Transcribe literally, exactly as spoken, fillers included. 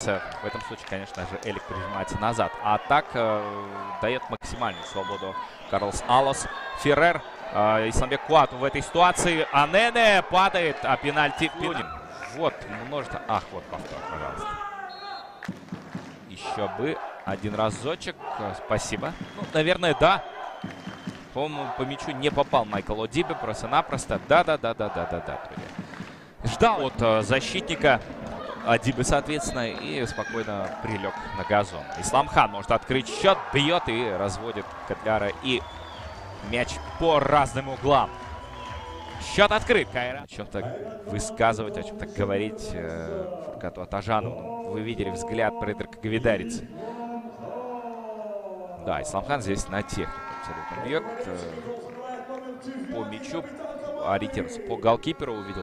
В этом случае, конечно же, Элик прижимается назад. А так э, дает максимальную свободу Карлос Алос. Феррер, э, Исламбек Куату в этой ситуации. Анене падает, а пенальти Лунин. Вот, множество... Ах, вот повтор, пожалуйста. Еще бы один разочек. Спасибо. Ну, наверное, да. По-моему, по мячу не попал Майкл Одибе просто-напросто. Да-да-да-да-да-да-да. Ждал от э, защитника Одибе, соответственно, и спокойно прилег на газон. Исламхан может открыть счет, бьет и разводит Котляра и мяч по разным углам. Счет открыт. Кайрат. О чем-то высказывать, о чем-то говорить э, Фуркату Атажанову. Вы видели взгляд Предрика Гвидарицы. Да, Исламхан здесь на технику абсолютно бьет. Э, по мячу ориентируется по голкиперу, увидел.